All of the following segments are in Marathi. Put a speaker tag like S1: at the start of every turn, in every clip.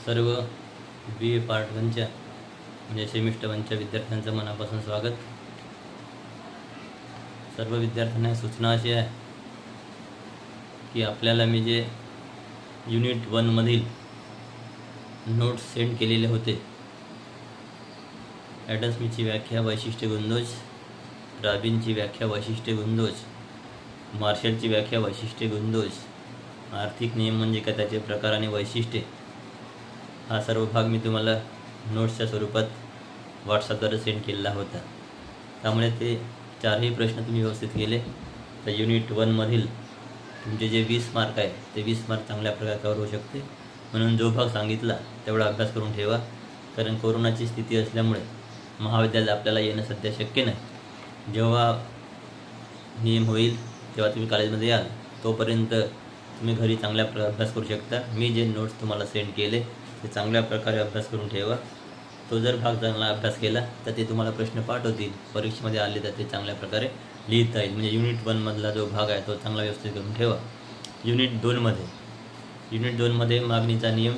S1: सर्व BA पार्ट 1च्या म्हणजे सेमिस्टर 1च्या विद्यार्थ्यांचं मनापासून स्वागत। सर्व विद्यार्थ्यांना सूचना अशी आहे की आपल्याला मी जे युनिट 1 मधील नोट्स सेंड केलेले होते, ॲडम स्मिथची व्याख्या, वैशिष्ट्य, गुणदोष, रॉबिनची व्याख्या, वैशिष्ट्य, गुणदोष, मार्शलची व्याख्या, वैशिष्ट्य, गुणदोष, आर्थिक नियम म्हणजे काय, त्याचे प्रकार आणि वैशिष्ट्ये, हा सर्व भाग मी तुम्हाला नोट्सच्या स्वरूपात व्हॉट्सअपद्वारे सेंड केलेला होता। त्यामुळे ते चारही प्रश्न तुम्ही व्यवस्थित केले तर युनिट 1 मधील तुमचे जे 20 मार्क आहे ते 20 मार्क चांगल्या प्रकारे कव्हर होऊ शकते। म्हणून जो भाग सांगितला तेवढा अभ्यास करून ठेवा, कारण कोरोनाची स्थिती असल्यामुळे महाविद्यालयात आपल्याला येणं सध्या शक्य नाही। जेव्हा नियम होईल तेव्हा तुम्ही कॉलेजमध्ये याल, तोपर्यंत तुम्ही घरी चांगल्या प्रकारे अभ्यास करू शकता। मी जे नोट्स तुम्हाला सेंड केले ते चांगल्या प्रकारे अभ्यास करून ठेवा। तो जर भाग चांगला अभ्यास केला तर ते तुम्हाला प्रश्न पाठवतील, परीक्षेमध्ये आले तर ते चांगल्या प्रकारे लिहिता येईल। म्हणजे युनिट 1 मधला जो भाग आहे तो चांगला व्यवस्थित करून ठेवा। युनिट 2 मध्ये मागणीचा नियम,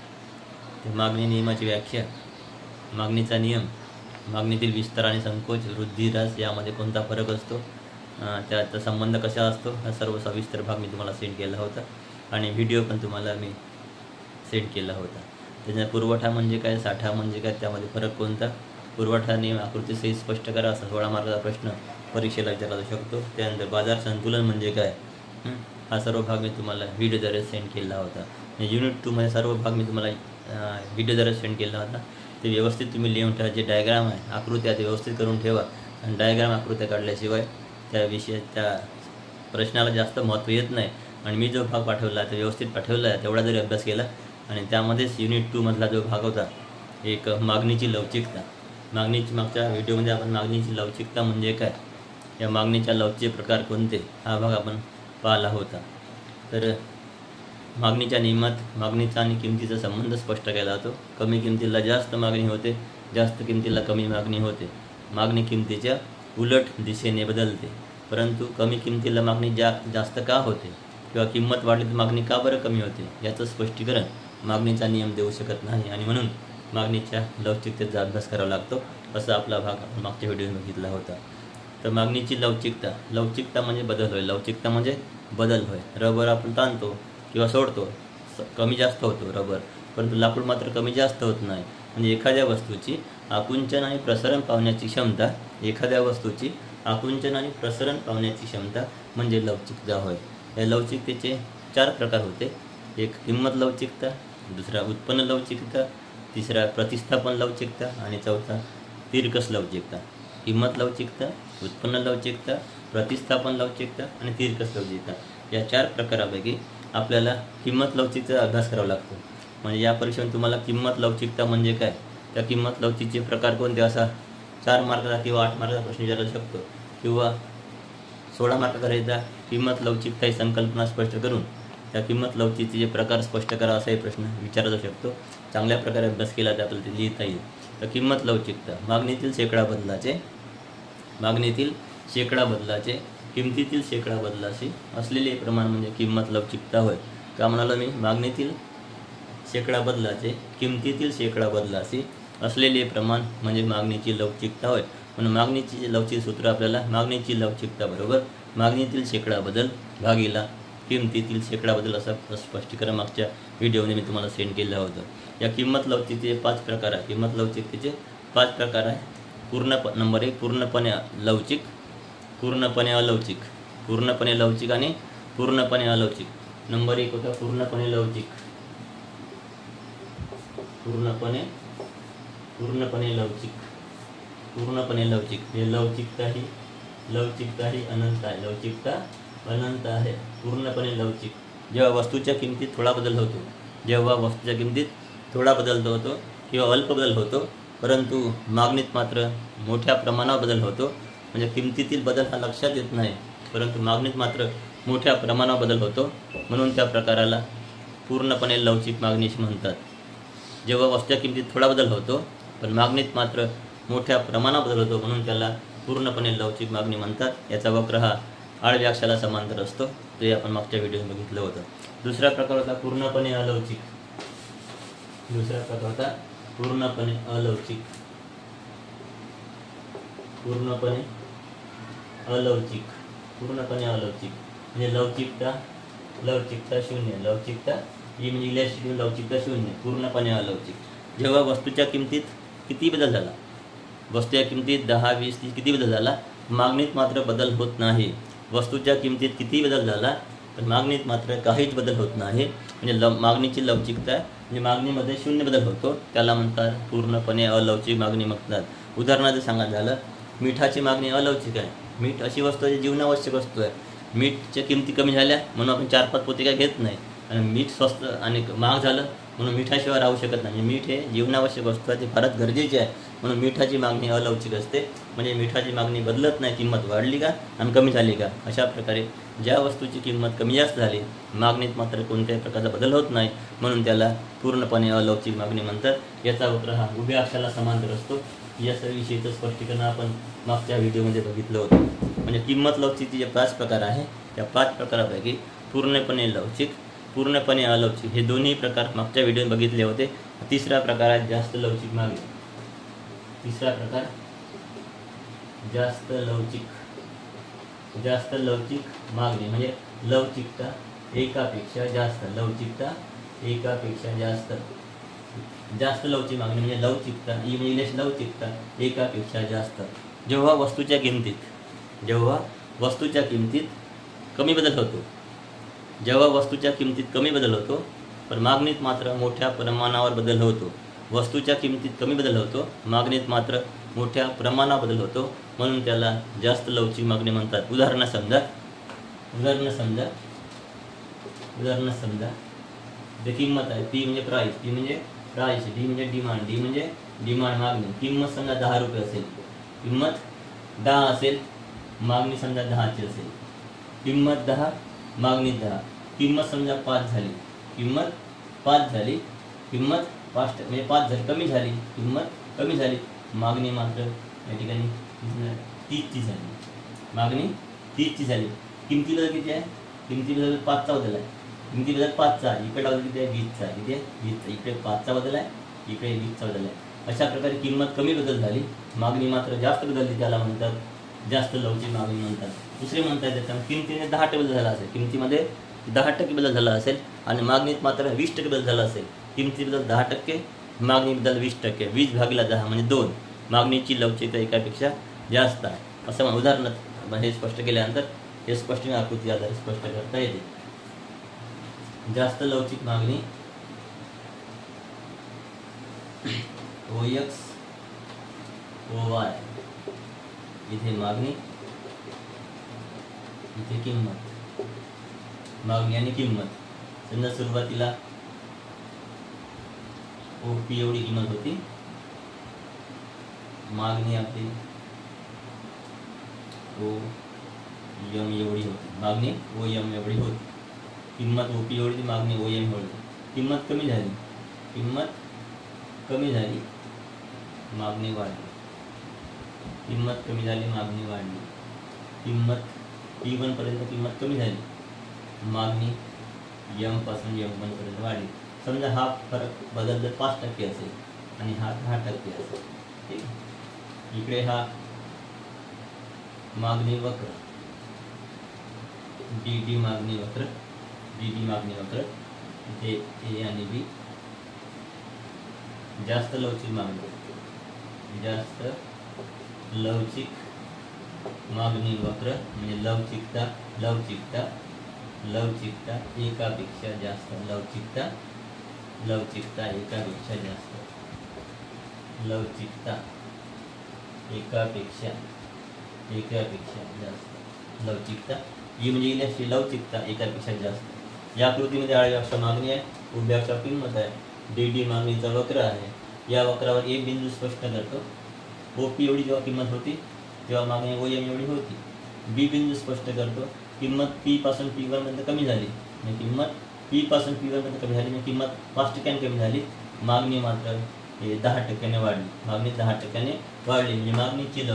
S1: मागणी नियमाची व्याख्या, मागणीचा नियम, मागणीतील विस्तार आणि संकोच, वृद्धी, ह्रास यामध्ये कोणता फरक असतो, त्याचा संबंध कसा असतो, हा सर्व सविस्तर भाग मी तुम्हाला सेंड केला होता आणि व्हिडिओ पण तुम्हाला मी सेंड केला होता। त्याचा पुरवठा म्हणजे काय, साठा म्हणजे काय, त्यामध्ये फरक कोणता, पुरवठा नियम आकृतीसहित स्पष्ट करा, असा 16 मार्काचा प्रश्न परीक्षेला विचारला जाऊ शकतो। त्यानंतर बाजार संतुलन म्हणजे काय, हा सर्व भाग मी तुम्हाला व्हिडिओद्वारे सेंड केला होता। युनिट 2 मध्ये सर्व भाग मी तुम्हाला व्हिडिओद्वारे सेंड केला होता। ते व्यवस्थित तुम्ही लिहून ठेवा। जे डायग्राम आहे, आकृती आहे, ते व्यवस्थित करून ठेवा। आणि डायग्राम आकृत्या काढल्याशिवाय त्या प्रश्नाला जास्त महत्त्व येत नाही। आणि मी जो भाग पाठवला ते व्यवस्थित पाठवला आहे, तेवढा जरी अभ्यास केला आणि त्यामध्येच युनिट 2 मधला जो भाग होता एक मागणीची लवचिकता, मागणीची, मागच्या व्हिडिओमध्ये आपण मागणीची लवचिकता म्हणजे काय, या मागणीच्या लवचिक प्रकार कोणते, हा भाग आपण पाहिला होता। तर मागणीच्या नियमात मागणीचा आणि किमतीचा संबंध स्पष्ट केला जातो। कमी किमतीला जास्त मागणी होते, जास्त किमतीला कमी मागणी होते। मागणी किमतीच्या उलट दिशेने बदलते, परंतु कमी किमतीला मागणी जास्त का होते किंवा किंमत वाढली तर मागणी का बरं कमी होते, याचं स्पष्टीकरण मागणीचा नियम देऊ शकत नाही। आणि म्हणून मागणीच्या लवचिकतेचा अभ्यास करावा लागतो, असा आपला भाग आपण मागच्या व्हिडिओमध्ये बघितला होता। तर मागणीची लवचिकता, लवचिकता म्हणजे बदल होय, लवचिकता म्हणजे बदल होय। रबर आपण ताणतो किंवा सोडतो, कमी जास्त होतो रबर, परंतु लाकूड मात्र कमी जास्त होत नाही। म्हणजे एखाद्या वस्तूची आकुंचन आणि प्रसरण पावण्याची क्षमता, एखाद्या वस्तूची आकुंचन आणि प्रसरण पावण्याची क्षमता म्हणजे लवचिकता होय। या लवचिकतेचे 4 प्रकार होते, एक किंमत लवचिकता, दुसरा उत्पन्न लवचिकता, तिसरा प्रतिस्थापन लवचिकता आणि चौथा तिरकस लवचिकता। किंमत लवचिकता, उत्पन्न लवचिकता, प्रतिस्थापन लवचिकता आणि तिरकस लवचिकता, या 4 प्रकारापैकी आपल्याला किंमत लवचिकतेचा अभ्यास करावा लागतो। म्हणजे या परीक्षेत तुम्हाला किंमत लवचिकता म्हणजे काय, त्या किंमत लवचिकतेचे प्रकार कोणते, असा 4 मार्काचा किंवा 8 मार्काचा प्रश्न विचारला शकतो, किंवा 16 मार्काकरिता किंमत लवचिकता ही संकल्पना स्पष्ट करून त्या किंमत लवचिकतेचे प्रकार स्पष्ट करा, असाही प्रश्न विचारला जाऊ शकतो। चांगल्या प्रकारे अभ्यास केला तर आपल्याला ते लिहिता येईल। तर किंमत लवचिकता, मागणीतील शेकडा बदलाचे, मागणीतील शेकडा बदलाचे, किमतीतील शेकडा बदलाचे असलेले प्रमाण म्हणजे किंमत लवचिकता होय। का म्हणालो मी, मागणीतील शेकडा बदलाचे, किमतीतील शेकडा बदलाचे असलेले प्रमाण म्हणजे मागणीची लवचिकता होय। म्हणून मागणीची लवचिक सूत्र आपल्याला मागणीची लवचिकता बरोबर मागणीतील शेकडा बदल भागीला किमतीतील शेकडा बदल, असं स्पष्टीकरण मागच्या व्हिडिओने मी तुम्हाला सेंड केलं होतं। या किंमत लवचिकतेचे 5 प्रकार आहे। किंमत लवचिकतेचे 5 प्रकार आहे। नंबर 1 पूर्णपणे लवचिक, पूर्णपणे अलवचिक, पूर्णपणे लवचिक आणि पूर्णपणे अलवचिक। नंबर 1 होता पूर्णपणे लवचिक, पूर्णपणे लवचिक, पूर्णपणे लवचिक। हे लवचिकता ही अनंत आहे, लवचिकता अनंत आहे। पूर्णपणे लवचिक, जेव्हा वस्तूच्या किमतीत थोडा बदल होतो, जेव्हा वस्तूच्या किमतीत थोडा बदल होतो किंवा अल्प बदल होतो, परंतु मागणीत मात्र मोठ्या प्रमाणावर बदल होतो। म्हणजे किमतीतील बदल हा लक्षात येत नाही, परंतु मागणीत मात्र मोठ्या प्रमाणावर बदल होतो, म्हणून त्या प्रकाराला पूर्णपणे लवचिक मागणी अशी म्हणतात। जेव्हा वस्तूच्या किमतीत थोडा बदल होतो पण मागणीत मात्र मोठ्या प्रमाणावर बदल होतो, म्हणून त्याला पूर्णपणे लवचिक मागणी म्हणतात। याचा वक्र हा आडव्या अक्षाला समांतर असतो, ते आपण मागच्या व्हिडिओमध्ये बघितलं होतं। दुसरा प्रकार होता पूर्णपणे अलवचिक, दुसरा प्रकार होता पूर्णपणे अलवचिक. पूर्णपणे अलवचिक. पूर्णपणे अलवचिक म्हणजे लवचिकता शून्य. लवचिकता ही म्हणजे इलेक्ट्रिसिटी लवचिकता शून्य. पूर्णपणे अलवचिक. जेव्हा वस्तूच्या किमतीत किती बदल झाला, वस्तूच्या किमतीत 10, 20, 30 किती बदल झाला, मागणीत मात्र बदल होत नाही. वस्तूच्या किमतीत किती बदल झाला पण मागणीत मात्र काहीच बदल होत नाही. म्हणजे मागणीची लवचिकता म्हणजे मागणीमध्ये शून्य बदल होतो, त्याला म्हणतात पूर्णपणे अलवचिक मागणी म्हणतात. उदाहरणार्थ सांगायचं झालं, मिठाची मागणी अलवचिक आहे. मीठ अशी वस्तू आहे जी जीवनावश्यक वस्तू आहे. मीठच्या किमती कमी झाल्या म्हणून आपण 4-5 पोते काय घेत नाही. आणि मीठ स्वस्त आणि महाग झालं म्हणून मिठाशिवाय राहू शकत नाही. मीठ हे जीवनावश्यक वस्तू आहे, ती फारच गरजेची आहे. म्हणून मिठाची मागणी अलवचिक असते. म्हणजे मिठाची मागणी बदलत नाही, किंमत वाढली का आणि कमी झाली का. अशा प्रकारे ज्या वस्तूची किंमत कमी जास्त झाली, मागणीत मात्र कोणत्याही प्रकारचा बदल होत नाही, म्हणून त्याला पूर्णपणे अलवचिक मागणी म्हणतात. याचा वक्र हा उभ्या अक्षाला समांतर असतो. या सर्व विषयीचं स्पष्टीकरण आपण मागच्या व्हिडिओमध्ये बघितलं होतं. म्हणजे किंमत लवचिकचे जे 5 प्रकार आहे, त्या 5 प्रकारापैकी पूर्णपणे लवचिक, पूर्णपणे अलवचिक हे दोन्ही प्रकार मागच्या व्हिडिओत बघितले होते. तिसरा प्रकार आहे जास्त लवचिक मागणी. तिसरा प्रकार जास्त लवचिक मागणी म्हणजे लवचिकता एकापेक्षा जास्त. लवचिकता एकापेक्षा जास्त. जास्त लवचिक मागणी म्हणजे लवचिकता ही म्हणजे लवचिकता एकापेक्षा जास्त. जेव्हा वस्तूच्या किमतीत कमी बदल होतो, पण मागणीत मात्र मोठ्या प्रमाणावर बदल होतो. वस्तूच्या किमतीत कमी बदल होतो, मागणीत मात्र मोठ्या प्रमाणावर बदल होतो, म्हणून त्याला जास्त लवचिक मागणी म्हणतात. उदाहरण समजा किंमत आहे. पी म्हणजे प्राईस, डी म्हणजे डिमांड मागणी. किंमत समजा 10 रुपये असेल, किंमत 10 असेल, मागणी समजा 10ची असेल. किंमत 10, मागणी 10. किंमत समजा 5 झाली, किंमत 5 झाली, किंमत 5 म्हणजे 5 झाली, कमी झाली, किंमत कमी झाली, मागणी मात्र या ठिकाणी 30ची झाली. मागणी 30ची झाली. किमती बदल किती आहे? किमती बदल 5चा बदल आहे. किमती बदल 5चा, इकडे बदल किती आहे? 20चा. किती आहे? 20चा. इकडे 5चा बदल आहे, इकडे 20चा बदल आहे. अशा प्रकारे किंमत कमी बदल झाली, मागणी मात्र जास्त बदलली, त्याला म्हणतात जास्त लवचिक मागणी म्हणतात. दुसरे म्हणतात त्याच्या किमतीने 10% बदल झाला असेल, किमतीमध्ये 10% बदल झाला असेल आणि मागणीत मात्र 20% बदल झाला असेल. किमती बदल 10%, मागणी बदल 20%. 20/10 म्हणजे 2. मागणीची लवचिकता एकापेक्षा जास्त आहे. असं उदाहरणार्थ हे स्पष्ट केल्यानंतर हे स्पष्ट आकृती आधारे स्पष्ट करता येते. जास्त लवचिक मागणी OX OY. इथे मागणी, इथे किंमत. मागणी आणि किंमत. समजा सुरुवातीला OP एवढी किंमत होती, मागणी आपली OM एवढी होती. मागणी OM एवढी होती. किंमत OP एवढी, मागणी OM एवढी. किंमत कमी झाली, मागणी वाढली. किंमत कमी झाली, मागणी वाढली. किंमत P1 पर्यंत किंमत कमी झाली, मागणी M पासून M1 पर्यंत वाढली. समजा हा फरक बदल जर 5% असेल आणि हा 10% असेल, ठीक. इकडे हा मागणी वक्र, DD मागणी वक्र, इथे A आणि B. जास्त लवचिक मागणी वक्र म्हणजे लवचिकता एकापेक्षा जास्त. लवचिकता एकापेक्षा जास्त. लवचिकता एकापेक्षा जास्त. लवचिकता ही म्हणजे लवचिकता एकापेक्षा जास्त. या आकृतीमध्ये आडव्या अक्षा मागणी आहे, उभ्या अक्षा किंमत आहे. DD मागणीचा वक्र आहे. या वक्रावर एक बिंदू स्पष्ट करतो. OP एवढी जेव्हा किंमत होती तेव्हा मागणी OM एवढी होती. B बिंदू स्पष्ट करतो. किंमत P पासून P1 पर्यंत कमी झाली, म्हणजे किंमत P पासून P1 पर्यंत कमी झाली, म्हणजे किंमत 5% कमी झाली. मागणी मात्र 10% वाढली. मागणी 10% वाढली म्हणजे मागणीची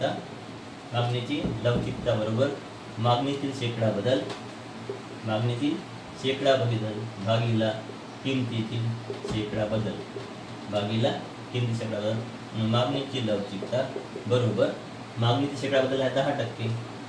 S1: लवचिकता बरोबर मागणीतील शेकडा बदल भागीला किमतीतील शेकडा बदल भागीला किमती शेकडा बदल. मागणीची लवचिकता बरोबर मागणीची शेकडा बदल आहे 10%,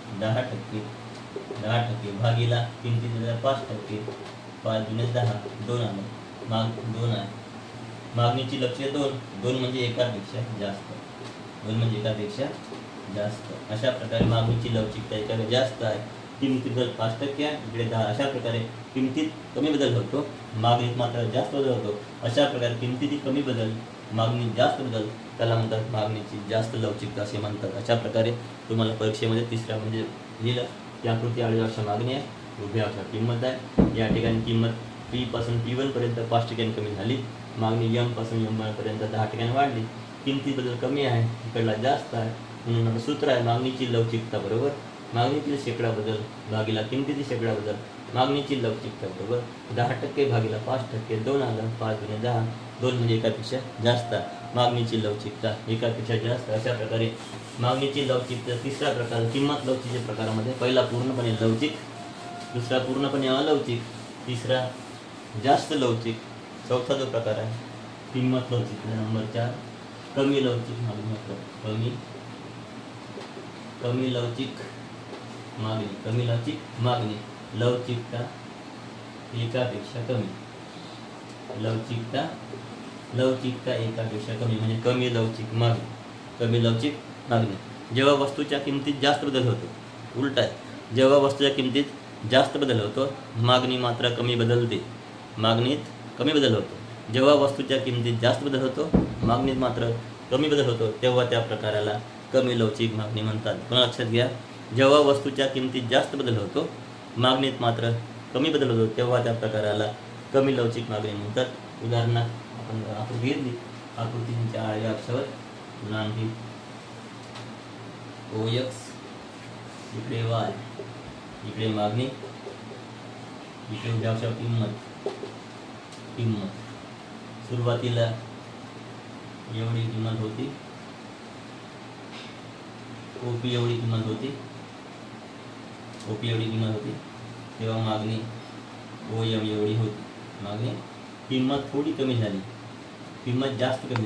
S1: 10% भागीला किमतीचा बदल 5%, 5 × 10 2 आलं. माग 2 आहे. मागणीची लवचिकता 2 म्हणजे एकापेक्षा जास्त, 2 म्हणजे एकापेक्षा जास्त. अशा प्रकारे मागणीची लवचिकता एकापेक्षा जास्त आहे, किमतीत बदल 5% आहे, इकडे 10. अशा प्रकारे किमतीत कमी बदल होतो, मागणीत मात्र जास्त बदल होतो. अशा प्रकारे किमतीत कमी बदल, मागणीत जास्त बदल, त्याला म्हणतात मागणीची जास्त लवचिकता असे म्हणतात. अशा प्रकारे तुम्हाला परीक्षेमध्ये तिसरा म्हणजे लिहिलं की आकृती आडव्या अक्षा मागणी आहे, उभ्या अक्षा किंमत आहे. या ठिकाणी किंमत P पासून P1 पर्यंत 5% कमी झाली, मागणी M पासून M1 पर्यंत 10% वाढली. किमतीत बदल कमी आहे, इकडला जास्त आहे, म्हणून आता सूत्र आहे मागणीची लवचिकता बरोबर मागणीतील शेकडा बदल भागीला किमतीतील शेकडा बदल. मागणीची लवचिकता बरोबर 10% भागीला 5%, 2 आलं. 5 × 10 2 म्हणजे एकापेक्षा जास्त. मागणीची लवचिकता एकापेक्षा जास्त. अशा प्रकारे मागणीची लवचिकता तिसरा प्रकार किंमत लवचिकच्या प्रकारामध्ये, पहिला पूर्णपणे लवचिक, दुसरा पूर्णपणे अलवचिक, तिसरा जास्त लवचिक, चौथा जो प्रकार आहे किंमत लवचिक. नंबर 4 कमी लवचिक मागणी. कमी लवचिक मागणी, कमी लवचिक मागणी. लवचिकता एकापेक्षा कमी, लवचिकता एकापेक्षा कमी म्हणजे कमी लवचिक मागणी. कमी लवचिक मागणी जेव्हा वस्तूच्या किमतीत जास्त बदल होतो, उलट आहे, जेव्हा वस्तूच्या किमतीत जास्त बदल होतो मागणी मात्र कमी बदलते. मागणीत कमी बदल होतो, जेव्हा वस्तूच्या किमतीत जास्त बदल होतो मागणीत मात्र कमी बदल होतो, तेव्हा त्या प्रकाराला कमी लवचिक मागणी म्हणतात. पुन्हा लक्षात घ्या, जेव्हा वस्तूच्या किमतीत जास्त बदल होतो मागणीत मात्र कमी बदल होतो, तेव्हा त्या प्रकाराला कमी लवचिक मागणी म्हणतात. उदाहरणार्थ आपण आकृती घेतली, आकृतीच्या आडव्या अक्षावर लांबी OX, इकडे Y, इकडे मागणी, इकडे उभ्या अक्षावर किंमत. सुरुवातीला एवढी किंमत होती, OP एवढी किंमत होती, तेव्हा मागणी OM एवढी होती. मागणी किंमत थोडी कमी झाली, किंमत जास्त कमी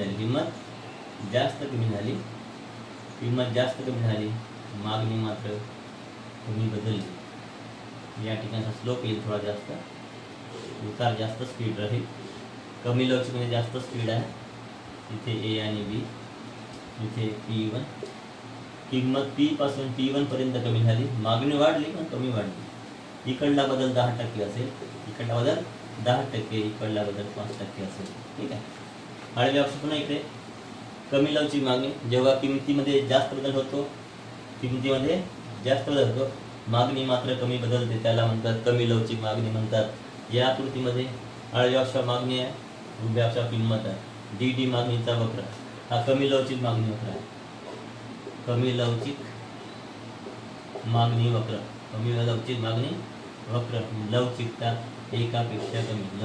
S1: झाली, मागणी मात्र कमी बदलली. या ठिकाणचा स्लोप येईल थोडा जास्त, उतार जास्त स्पीड राहील. कमी लवचिक म्हणजे जास्त स्पीड आहे, इथे A आणि B, इथे P1. किंमत P पासून P1 पर्यंत कमी झाली, मागणी वाढली पण कमी वाढली. इकडला बदल 10% असेल, इकडला बदल 10%, इकडला बदल 5% असेल. ठीक आहे. आडव्या अक्ष पुन्हा इकडे कमी लवचिक मागणी, जेव्हा किमतीमध्ये जास्त बदल होतो मागणी मात्र कमी बदलते, त्याला म्हणतात कमी लवचिक मागणी म्हणतात. या आकृतीमध्ये आडव्या अक्षावर मागणी आहे, उभ्या अक्षावर किंमत आहे. DD मागणीचा वक्र हा कमी लवचिक मागणी वक्र आहे. कमी लवचिक मागणी वक्र, लवचिकता एकापेक्षा कमी,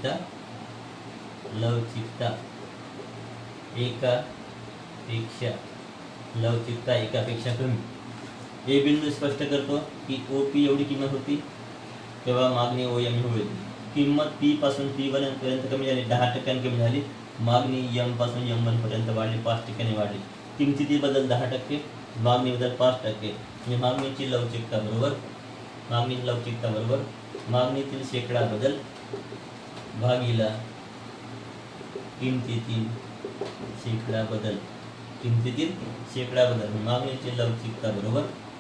S1: लवचिकता एकापेक्षा कमी. हे बिंदू स्पष्ट करतो की OP एवढी किंमत होती तेव्हा मागणी OM होईल. किंमत P पासून P1 पर्यंत कमी झाली, 10% कमी झाली. मागणी M पासून M1 पर्यंत वाढली, 5% वाढली. किमतीतील बदल 10%, मागणी बदल 5%. म्हणजे मागणीची लवचिकता बरोबर मागणीतील शेकडा बदल भागीला किमतीतील शेकडा बदल. मागणीची लवचिकता बरोबर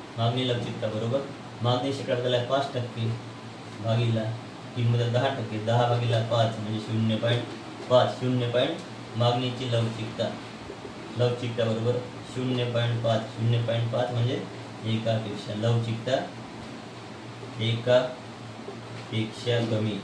S1: मागणी शेकडा बदल आहे 5% भागीला किंमत 10%, 10 भागीला 5 म्हणजे 0.5. मागणीची लवचिकता बरोबर 0.5 म्हणजे एकापेक्षा, लवचिकता एकापेक्षा कमी,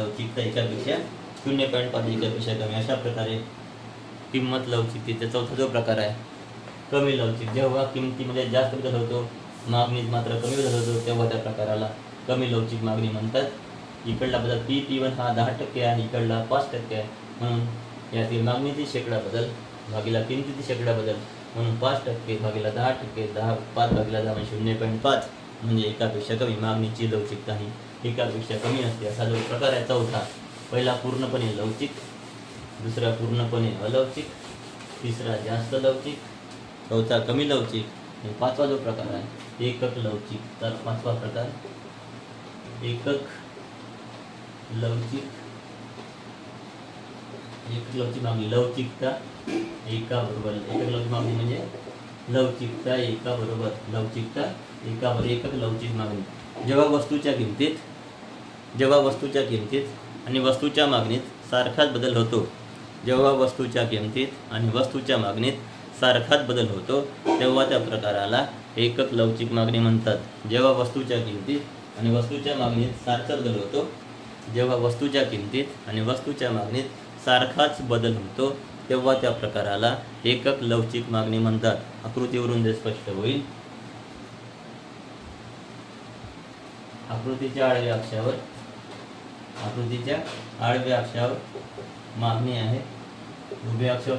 S1: 0.5 एकापेक्षा कमी. अशा प्रकारे किंमत लवचिकतेचा चौथा जो प्रकार आहे कमी लवचिक, जेव्हा किमतीमध्ये जास्त बदल होतो मागणीत मात्र कमी बदल होतो, तेव्हा त्या प्रकाराला कमी लवचिक मागणी म्हणतात. इकडला बदल P1 हा 10% आहे, इकडला 5% आहे, म्हणून यातील मागणीतील शेकडा बदल भागीला किमतीतील शेकडा बदल, म्हणून 5% भागीला 10%, 5 भागीला 10 म्हणजे 0.5 म्हणजे एकापेक्षा कमी. मागणीची लवचिकता ही एकापेक्षा कमी असते. असा जो प्रकार आहे चौथा, पहिला पूर्णपणे लवचिक, दुसरा पूर्णपणे अलवचिक, तिसरा जास्त लवचिक, चौथा कमी लवचिक आणि पाचवा जो प्रकार आहे एकक लवचिक. तर पाचवा प्रकार एकक लवचिक. एकक लवचिक मागणी लवचिकता एका बरोबर. एकक लवचिक मागणी म्हणजे लवचिकता एका बरोबर. लवचिकता एका बरोबर एकक लवचिक मागणी. जेव्हा वस्तूच्या किमतीत आणि वस्तूच्या मागणीत सारखाच बदल होतो, जेव्हा वस्तूच्या किमतीत आणि वस्तूच्या मागणीत सारखाच बदल होतो तेव्हा त्या प्रकाराला एकक लवचिक मागणी म्हणतात. जेव्हा वस्तूच्या किमतीत आणि वस्तूच्या मागणीत सारखाच बदल होतो, जेव्हा वस्तूच्या किमतीत आणि वस्तूच्या मागणीत सारखाच बदल होतो तेव्हा त्या प्रकाराला एकक लवचिक मागणी म्हणतात. आकृतीवरून ते स्पष्ट होईल. आकृतीच्या आडव्या अक्षावर मागणी आहे. उभ्या अक्षावर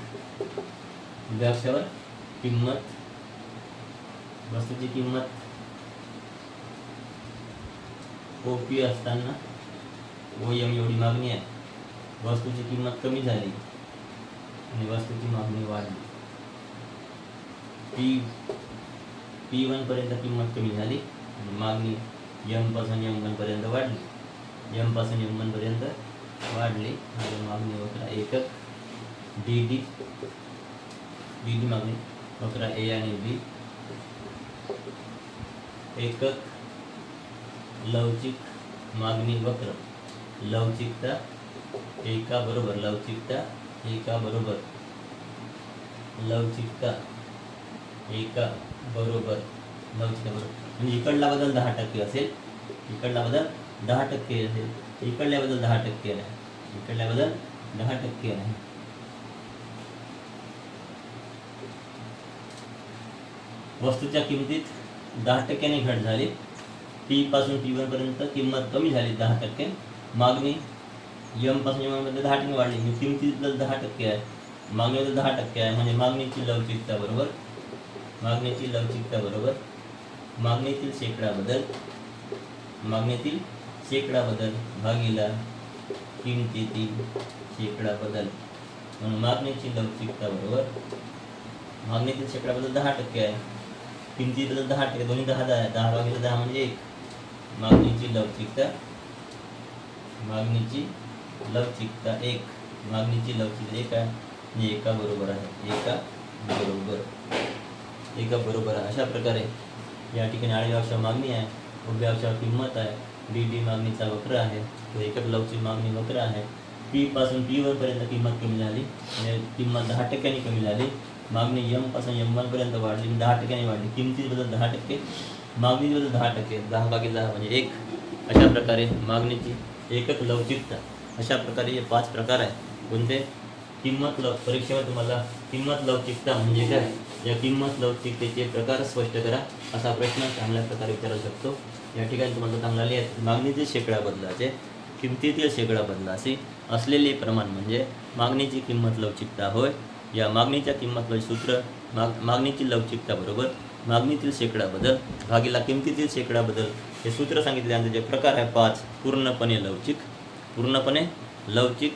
S1: किंमत. वस्तूची किंमत OP असताना OM एवढी मागणी आहे. वस्तूची किंमत कमी झाली आणि वस्तूची मागणी वाढली. P1 पर्यंत किंमत कमी झाली आणि मागणी M पासून M1 पर्यंत वाढली. M पासून M1 पर्यंत वाढली आणि मागणी वक्र एकक DD मागणी वक्र A आणि B. एकक लवचिक मागणी वक्र. लवचिकता एका बरोबर. म्हणजे इकडला बदल 10% असेल, इकडला बदल 10% असेल, इकडल्या बदल 10% आहे, इकडल्या बदल 10% आहे. वस्तूच्या किमतीत 10% घट झाली. P पासून P1 पर्यंत किंमत कमी झाली 10%. मागणी M पासून M1 पर्यंत 10% वाढली. किमतीत बदल 10% आहे, मागणी बदल 10% आहे. म्हणजे मागणीची लवचिकता बरोबर मागणीतील शेकडा बदल भागीला किमतीतील शेकडा बदल. म्हणून मागणीची लवचिकता बरोबर मागणीतील शेकडा बदल 10% आहे, किमती बदल 10%. दोन्ही 10 आहे. 10 भागिले 10 म्हणजे 1. मागणीची लवचिकता 1. मागणीची लवचिकता 1 आहे म्हणजे एका बरोबर आहे. अशा प्रकारे या ठिकाणी आडव्या अक्षावर मागणी आहे, उभ्या अक्षावर किंमत आहे, DD मागणीचा वक्र आहे, तो एकक लवचिक मागणी वक्र आहे. P पासून P1 पर्यंत किंमत कमी झाली म्हणजे किंमत 10% कमी झाली. मागणी M पासून M1 पर्यंत वाढली, 10% वाढली. किमतीत बदल 10%, मागणी बदल 10%. 10 भागिले 10 म्हणजे 1. अशा प्रकारे मागणीची एकक लवचिकता. अशा प्रकारे हे 5 प्रकार आहेत. कोणते? परीक्षेमध्ये तुम्हाला किंमत लवचिकता म्हणजे काय, या किंमत लवचिकतेचे प्रकार स्पष्ट करा असा प्रश्न चांगल्या प्रकारे विचारू शकतो. या ठिकाणी तुम्हाला चांगला लिहायचं. मागणीतील शेकडा बदलाचे किमतीतील शेकडा बदलाचे असलेले प्रमाण म्हणजे मागणीची किंमत लवचिकता होय. या मागणीच्या किंमत सूत्र मागणीची लवचिकता बरोबर मागणीतील शेकडा बदल भागीला किमतीतील शेकडा बदल. हे सूत्र सांगितले आणि त्याचे प्रकार आहे 5. पूर्णपणे लवचिक,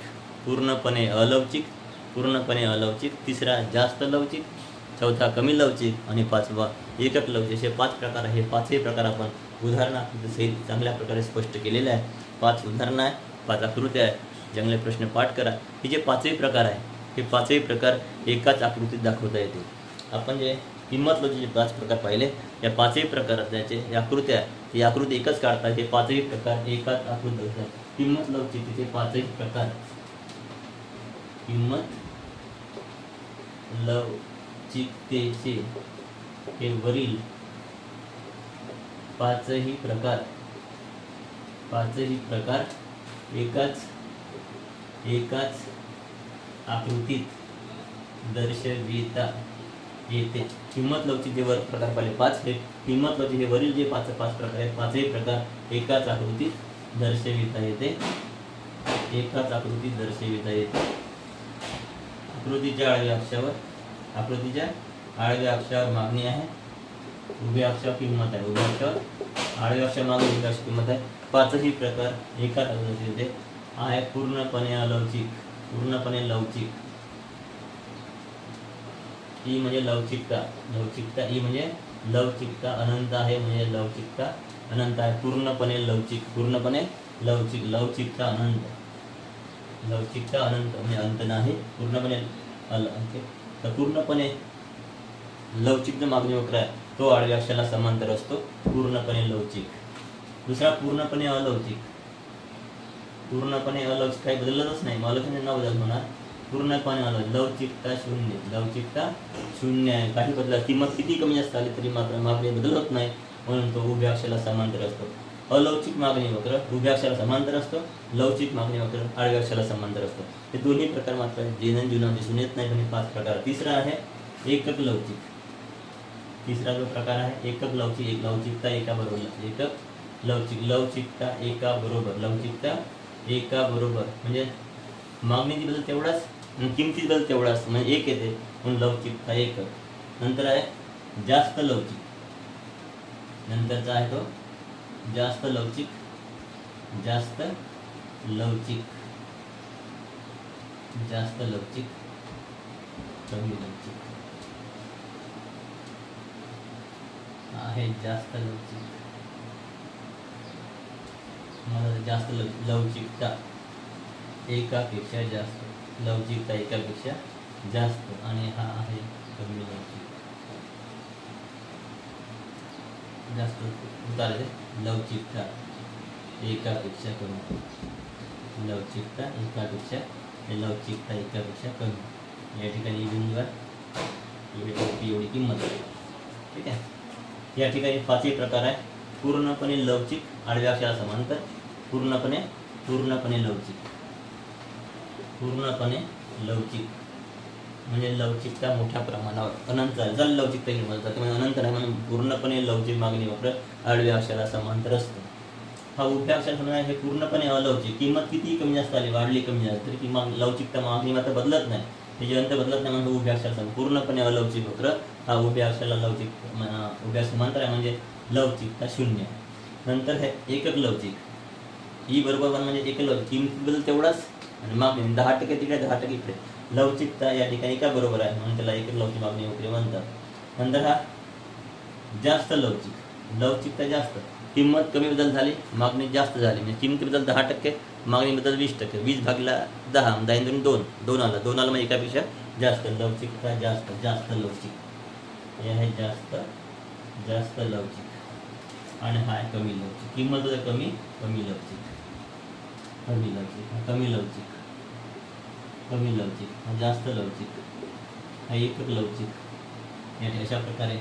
S1: पूर्णपणे अलवचिक, तिसरा जास्त लवचिक, चौथा कमी लवचिक आणि पाचवा एकक लवचिक. असे 5 प्रकार आहे. हे 5ही प्रकार आपण उदाहरणासहित चांगल्या प्रकारे स्पष्ट केलेले आहे. 5 उदाहरणं आहे, 5 आकृत्या आहे. चांगले प्रश्न पाठ करा. हे जे 5ही प्रकार आहे हे 5ही प्रकार एकाच आकृतीत दाखवता येते. आपण जे किंमत लवचिकचे 5 प्रकार पाहिले, या 5ही प्रकारात त्याचे आकृत्या आहे, ही आकृती एकच काढतात. हे 5ही प्रकार एकाच आकृतीत असतात. किंमत लवचिकतेचे 5ही प्रकार. किंमत लवचिकतेचे हे वरील 5ही प्रकार एकाच आकृतीत दर्शविता येते. किंमत लवचिकते वर प्रकार पाहिले 5. हे किंमत लवचिक हे वरील जे 5 प्रकार आहेत 5ही प्रकार एकाच आकृतीत दर्शविता येते. आकृतीच्या आडव्या अक्षावर मागणी आहे, उभ्या अक्षावर किंमत आहे. आडव्या अक्षावर मागणी, उभ्या अक्षावर किंमत आहे. 5ही प्रकार एकाच आकृतीत येते. आहे पूर्णपणे अलौकिक, पूर्णपणे लवचिक। ई म्हणजे लवचिकता, लवचिकता ई म्हणजे लवचिकता, अनंत आहे म्हणजे लवचिकता अनंत आहे, पूर्णपणे लवचिक, पूर्णपणे लवचिक, लवचिकता अनंत, लवचिकता अनंत म्हणजे अंत नाही, पूर्णपणे तर पूर्णपणे लवचिक जो मागणी वक्र आहे तो आडव्या अक्षराला समांतर असतो, पूर्णपणे लवचिक। दुसरा पूर्णपणे अलौकिक, पूर्णपणे अलौकिक काही बदलतच नाही, अलौकिक न बदल होणार, पूर्णपणे अलौकिक, लवचिकता शून्य, लवचिकता शून्य आहे, काही बदल किंमत किती कमी जास्त आली तरी मात्र मागणी बदल होत नाही, म्हणून तो उभ्या अक्षराला समांतर असतो। अलौकिक मागणी वक्र उभ्या अक्षराला समांतर असतो, लवचिक मागणी वक्र आडव्या अक्षराला समांतर असतो। हे दोन्ही प्रकार मात्र दैनंदिन दिसून येत नाही, पण 5 प्रकार। तिसरा आहे एकक लवचिक, तिसरा जो प्रकार आहे एकक लवचिक, एक लवचिकता एका बरोबर, एकक लवचिक, लवचिकता एका बरोबर, लवचिकता एका बरोबर म्हणजे मागणीची बदल तेवढाच, किमतीची बदल तेवढाच, म्हणजे एक येते म्हणून लवचिकता एकक। नंतर आहे जास्त लवचिक, नंतरचा आहे तो जास्त लवचिक, जास्त लवचिक, जास्त लवचिक, कमी लवचिक आहे जास्त लवचिक, मला जास्त लवचिकता एकापेक्षा जास्त, लवचिकता एकापेक्षा जास्त, आणि हा आहे कमी लवचिक, जास्त उतार लवचिकता एकापेक्षा कमी, लवचिकता एकापेक्षा, लवचिकता एकापेक्षा कमी, या ठिकाणी बिंदूवर एवढी किंमत आहे, ठीक आहे। या ठिकाणी 5 प्रकार आहे, पूर्णपणे लवचिक आडव्या अक्षराला समांतर, पूर्णपणे लवचिक, पूर्णपणे लवचिक म्हणजे लवचिकता मोठ्या प्रमाणावर, अनंत आहे जर लवचिकता म्हणतात म्हणजे अनंत आहे, म्हणून पूर्णपणे लवचिक मागणी वक्र आडव्या अक्षराला समांतर असतो। हा उभ्या अक्षराला हे पूर्णपणे अलवचिक, किंमत किती कमी जास्त आली, वाढली कमी जास्त तरी की लवचिकता मागणी मात्र बदलत नाही, हे जे अंत बदलत नाही, म्हणजे उभ्या अक्षराला पूर्णपणे अलवचिक वक्र हा उभ्या अक्षराला लवचिक, उभ्या समांतर आहे म्हणजे लवचिकता शून्य। नंतर हे एकक लवचिक, ई बरोबर 1 म्हणजे एकक लवचिक, किंमत बदल तेवढाच आणि मागणी 10% तिकडे 10% इकडे, लवचिकता या ठिकाणी का बरोबर आहे म्हणून त्याला एकक लवचिक मागणी वक्र म्हणतात। नंतर हा जास्त लवचिक, लवचिकता जास्त, किंमत कमी बदल झाली मागणी जास्त झाली, म्हणजे किंमती बदल 10%, मागणी बदल 20%, 20 भागला 10, 10 2 2 आला, 2 आला म्हणजे एकापेक्षा जास्त, लवचिकता जास्त, जास्त लवचिक, हे आहे जास्त लवचिक, आणि हा आहे कमी लवचिक, किंमत बदल कमी, कमी लवचिक, कमी लवचिक, कमी लवचिक, कमी लवचिक, जास्त लवचिक, हा एकक लवचिक, याने अशा प्रकारे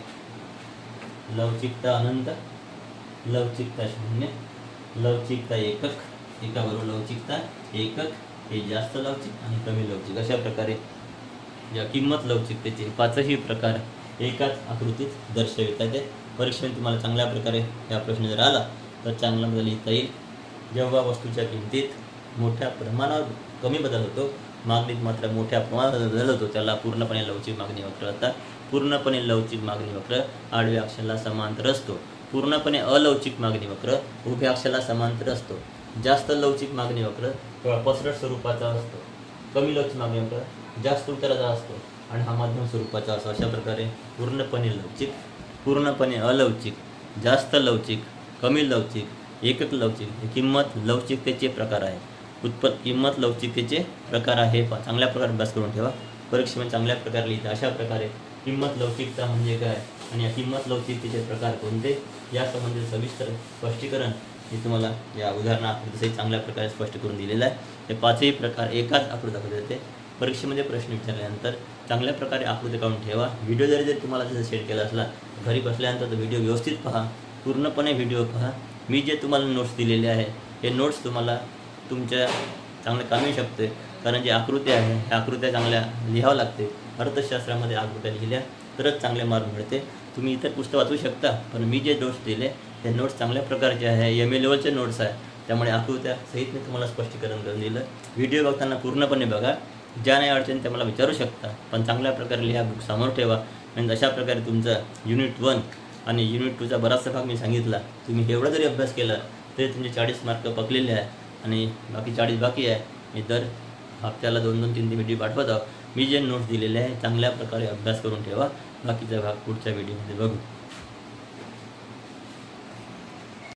S1: लवचिकता अनंत, लवचिकता शून्य, लवचिकता एकक, एकाबरोबर लवचिकता एकक, हे जास्त लवचिक आणि कमी लवचिक, अशा प्रकारे या किंमत लवचिकतेचे 5ही प्रकार एकाच आकृतीत दर्शवितात। परीक्षेत तुम्हाला चांगल्या प्रकारे या प्रश्न जर आला तर चांगला बदल लिहिता येईल। जेव्हा वस्तूच्या किमतीत मोठ्या प्रमाणावर कमी बदल होतो, मागणीत मात्र मोठ्या प्रमाणात बदल होतो, त्याला पूर्णपणे लवचिक मागणी वक्र असतात। पूर्णपणे लवचिक मागणी वक्र आडव्या अक्षराला समांतर असतो, पूर्णपणे अलवचिक मागणी वक्र उभ्या अक्षराला समांतर असतो, जास्त लवचिक मागणी वक्र किंवा पसरट स्वरूपाचा असतो, कमी लवचिक मागणी वक्र जास्त उताराचा असतो, आणि हा मध्यम स्वरूपाचा असतो। अशा प्रकारे पूर्णपणे लवचिक, पूर्णपणे अलवचिक, जास्त लवचिक, कमी लवचिक, एकक लवचिक, हे किंमत लवचिकतेचे प्रकार आहे। किंमत लवचिकतेचे प्रकार आहे, चांगल्या प्रकारे अभ्यास करून ठेवा, परीक्षेमध्ये चांगल्या प्रकारे लिहिता। अशा प्रकारे किंमत लवचिकता म्हणजे काय आणि या किंमत लवचिकतेचे प्रकार कोणते या संबंधित सविस्तर स्पष्टीकरण मी तुम्हाला या उदाहरणासहित चांगल्या प्रकारे स्पष्ट करून दिलेलं आहे। हे 5ही प्रकार एकाच आकृती दाखवले जाते। परीक्षेमध्ये प्रश्न विचारल्यानंतर चांगल्या प्रकारे आकृती काढून ठेवा। व्हिडिओ जरी तुम्हाला जर शेअर केला असला घरी बसल्यानंतर तो व्हिडिओ व्यवस्थित पहा, पूर्णपणे व्हिडिओ पहा। मी जे तुम्हाला नोट्स दिलेले आहे हे नोट्स तुम्हाला तुमच्या चांगले कामी शकते, कारण जे आकृती आहे ह्या आकृत्या चांगल्या लिहावं लागते। अर्थशास्त्रामध्ये आकृत्या लिहिल्या तरच चांगले मार्क मिळते। तुम्ही इतर पुस्तक वाचू शकता, पण मी जे नोट्स दिले ते नोट्स चांगल्या प्रकारचे आहे, MA लेवलचे नोट्स आहे, त्यामुळे आकृत्या सहित मी तुम्हाला स्पष्टीकरण करून दिलं। व्हिडिओ बघताना पूर्णपणे बघा, ज्या नाही अडचणी त्या मला विचारू शकता, पण चांगल्या प्रकारे लिहा, बुक समोर ठेवा। म्हणजे अशा प्रकारे तुमचा युनिट 1 आणि युनिट 2चा बराचसा भाग मी सांगितला, तुम्ही एवढा जरी अभ्यास केला तरी तुमचे 40 मार्क पकलेले आहे। आणि बाकी 40 बाकी आहे. मी दर हप्त्याला 2-2, 3-3 व्हिडिओ पाठवत आहोत. मी जे नोट्स दिलेले आहे चांगल्या प्रकारे अभ्यास करून ठेवा. बाकीचा भाग पुढच्या व्हिडिओमध्ये बघू.